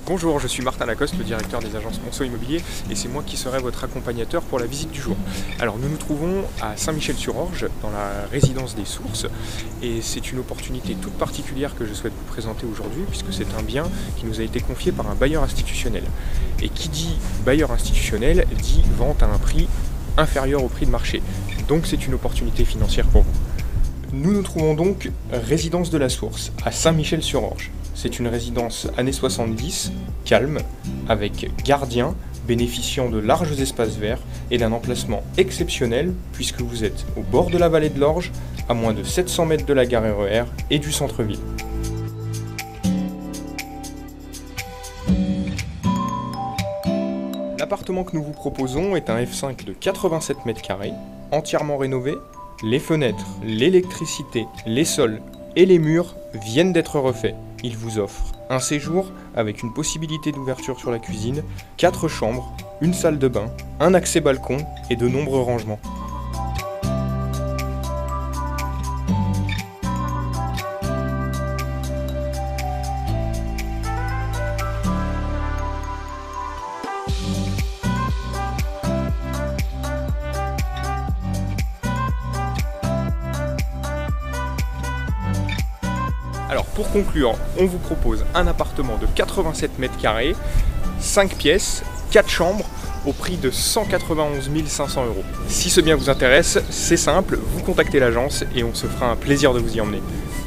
Bonjour, je suis Martin Lacoste, le directeur des agences Monceau Immobilier, et c'est moi qui serai votre accompagnateur pour la visite du jour. Alors nous nous trouvons à Saint-Michel-sur-Orge, dans la résidence des Sources, et c'est une opportunité toute particulière que je souhaite vous présenter aujourd'hui, puisque c'est un bien qui nous a été confié par un bailleur institutionnel. Et qui dit bailleur institutionnel dit vente à un prix inférieur au prix de marché. Donc c'est une opportunité financière pour vous. Nous nous trouvons donc résidence de la Source, à Saint-Michel-sur-Orge. C'est une résidence années 70, calme, avec gardien, bénéficiant de larges espaces verts et d'un emplacement exceptionnel puisque vous êtes au bord de la vallée de l'Orge, à moins de 700 mètres de la gare RER et du centre-ville. L'appartement que nous vous proposons est un F5 de 87 mètres carrés, entièrement rénové. Les fenêtres, l'électricité, les sols et les murs viennent d'être refaits. Il vous offre un séjour avec une possibilité d'ouverture sur la cuisine, 4 chambres, une salle de bain, un accès balcon et de nombreux rangements. Alors pour conclure, on vous propose un appartement de 87 mètres carrés, 5 pièces, 4 chambres, au prix de 191 500 €. Si ce bien vous intéresse, c'est simple, vous contactez l'agence et on se fera un plaisir de vous y emmener.